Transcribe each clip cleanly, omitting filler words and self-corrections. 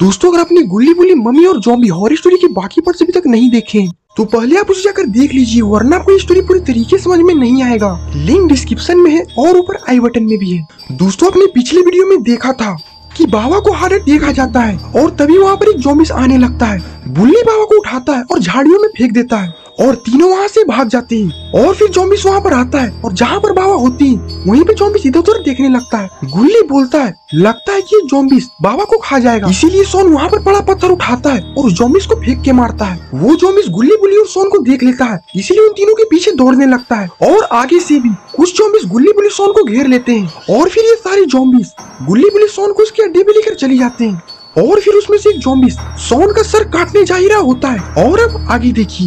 दोस्तों अगर आपने गुल्ली बुल्ली मम्मी और ज़ॉम्बी हॉरर स्टोरी के बाकी पार्ट्स अभी तक नहीं देखे तो पहले आप उसे जाकर देख लीजिए, वरना आपको ये स्टोरी पूरी तरीके समझ में नहीं आएगा। लिंक डिस्क्रिप्शन में है और ऊपर आई बटन में भी है। दोस्तों आपने पिछले वीडियो में देखा था कि बाबा को हार्ट अटैक आ जाता है और तभी वहाँ पर एक ज़ॉम्बी आने लगता है। बुल्ली बाबा को उठाता है और झाड़ियों में फेंक देता है और तीनों वहाँ से भाग जाते हैं। और फिर ज़ॉम्बी वहाँ पर आता है और जहाँ पर बाबा होती है वहीं पे ज़ॉम्बी इधर उधर देखने लगता है। गुल्ली बोलता है लगता है कि ज़ॉम्बी बाबा को खा जाएगा, इसीलिए सोन वहाँ पर बड़ा पत्थर उठाता है और ज़ॉम्बी को फेंक के मारता है। वो ज़ॉम्बी गुल्ली बुल्ली और सोन को देख लेता है, इसीलिए उन तीनों के पीछे दौड़ने लगता है और आगे से भी कुछ ज़ॉम्बी गुल्ली बुल्ली सोन को घेर लेते हैं। और फिर ये सारे ज़ॉम्बी गुल्ली बुल्ली सोन को उसके अड्डे पे लेकर चली जाते हैं और फिर उसमें से एक ज़ॉम्बी सोन का सर काटने जा ही रहा होता है। और अब आगे देखिए।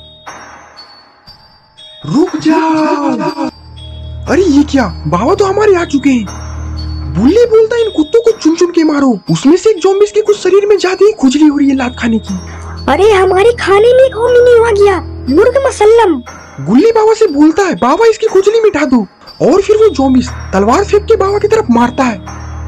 रुक जा, अरे ये क्या, बाबा तो हमारे आ चुके हैं। बुल्ली बोलता है इन कुत्तों को चुन चुन के मारो। उसमें से एक ज़ॉम्बी के कुछ शरीर में ज्यादा ही खुजली हो रही है लात खाने की। अरे हमारे खाने में होमिनी आ गया, मुर्ग मसल्लम। गुल्ली बाबा से बोलता है बाबा इसकी खुजली मिटा दो। और फिर वो ज़ॉम्बी तलवार फेंक के बाबा की तरफ मारता है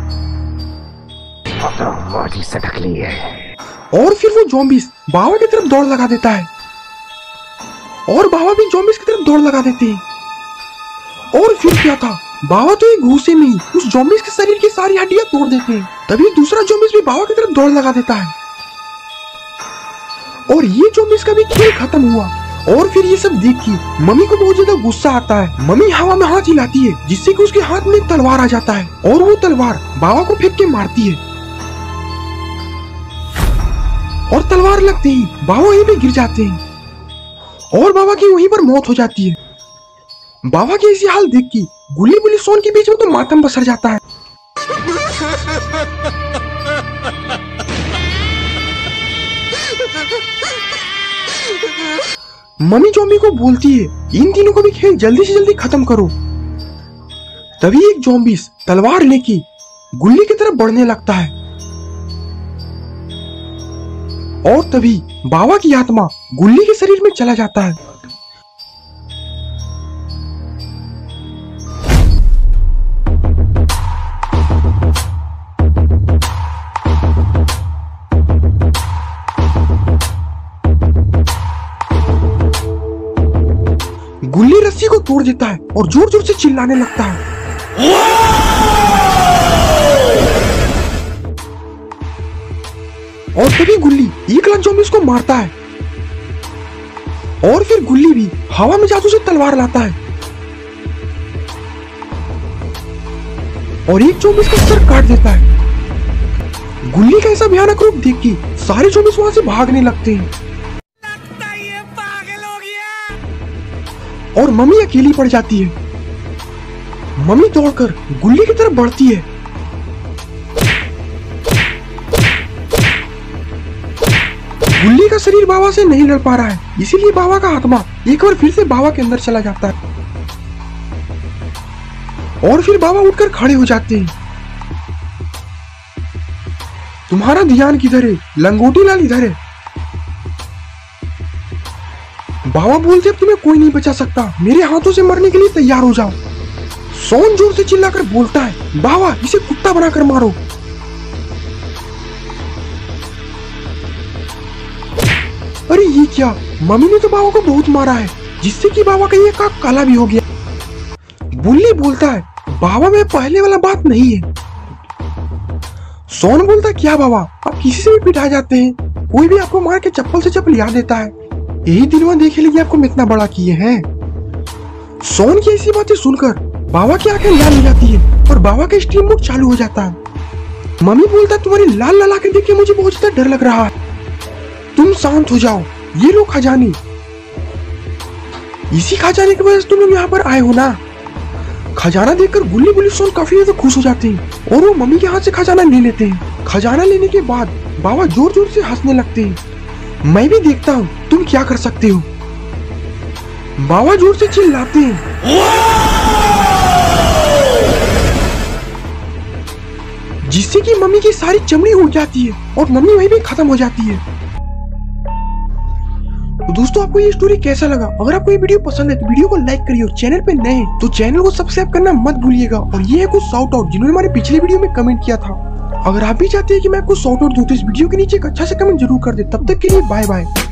और फिर वो ज़ॉम्बी बाबा की तरफ दौड़ लगा देता है और बाबा भी ज़ॉम्बी की तरफ दौड़ लगा देते हैं। और फिर क्या था, बाबा तो एक घूसे में ही उस ज़ॉम्बी के शरीर की सारी हड्डियां तोड़ देते हैं। तभी दूसरा ज़ॉम्बी भी बाबा की तरफ दौड़ लगा देता है और ये ज़ॉम्बी का भी खेल खत्म हुआ। और फिर ये सब देख के मम्मी को बहुत ज्यादा गुस्सा आता है। मम्मी हवा में हाथ हिलाती है जिससे कि उसके हाथ में एक तलवार आ जाता है और वो तलवार बाबा को फेंक के मारती है और तलवार लगते ही बाबा वहीं पे गिर जाते हैं और बाबा की वहीं पर मौत हो जाती है। बाबा की ऐसी हाल देख के गुल्ली बुल्ली सोन के बीच में तो मातम पसर जाता है। मम्मी ज़ॉम्बी को बोलती है इन तीनों को भी खेल जल्दी से जल्दी खत्म करो। तभी एक ज़ॉम्बी तलवार लेके गुल्ली की तरफ बढ़ने लगता है और तभी बाबा की आत्मा गुल्ली के शरीर में चला जाता है। गुल्ली रस्सी को तोड़ देता है और जोर जोर से चिल्लाने लगता है। और तभी गुल्ली एक लाख ज़ॉम्बीज़ को मारता है और फिर गुल्ली भी हवा में जादू से तलवार लाता है और एक ज़ॉम्बी का सर काट देता है। गुल्ली का ऐसा भयानक रूप देख के सारे ज़ॉम्बीज़ वहां से भागने लगते हैं और मम्मी अकेली पड़ जाती है। मम्मी दौड़कर गुल्ली की तरफ बढ़ती है गुल्ली का शरीर बाबा से नहीं लड़ पा रहा है, इसीलिए बाबा का आत्मा एक बार फिर से बाबा के अंदर चला जाता है और फिर बाबा उठकर खड़े हो जाते हैं। तुम्हारा ध्यान किधर है, लंगोटी लाल इधर है। बाबा बोलते अब तुम्हें कोई नहीं बचा सकता, मेरे हाथों से मरने के लिए तैयार हो जाओ। सोन जोर से चिल्लाकर बोलता है बाबा इसे कुत्ता बनाकर मारो। अरे ये क्या, मम्मी ने तो बाबा को बहुत मारा है जिससे कि बाबा का ये कान काला भी हो गया। बुल्ली बोलता है बाबा में पहले वाला बात नहीं है। सोन बोलता है क्या बाबा, आप किसी से भी पिटा जाते हैं, कोई भी आपको मार के चप्पल से चप्पल याद देता है, यही दिन वहां देखे लिए आपको इतना बड़ा किए हैं। सोन की ऐसी बातें सुनकर बाबा की आंखें लाल हो जाती है और बाबा का स्ट्रीम मोड चालू हो जाता है। मम्मी बोलता है तुम्हारी लाल लाल आंखें देख के मुझे बहुत ज्यादा डर लग रहा है, तुम शांत हो जाओ। ये लो खजाने, इसी खजाने की वजह से तुम लोग यहाँ पर आए हो ना। खजाना देखकर गुल्ली बुल्ली सोन काफी ज्यादा खुश हो जाते हैं और वो मम्मी के हाथ से खजाना ले लेते हैं। खजाना लेने के बाद बाबा जोर जोर से हंसने लगते हैं। मैं भी देखता हूँ तुम क्या कर सकते हो। बाबा जोर से चिल्लाते हैं जिससे कि मम्मी की सारी चमड़ी उड़ जाती है और मम्मी वहीं भी खत्म हो जाती है। तो दोस्तों आपको ये स्टोरी कैसा लगा? अगर आपको ये वीडियो पसंद है तो वीडियो को लाइक करिए और चैनल पे नए हैं तो चैनल को सब्सक्राइब करना मत भूलिएगा। और ये है कुछ शाउट आउट जिन्होंने हमारे पिछले वीडियो में कमेंट किया था। अगर आप भी चाहते हैं कि मैं आपको शॉर्ट आउट दूं तो इस वीडियो के नीचे एक अच्छा सा कमेंट जरूर कर दे। तब तक के लिए बाय बाय।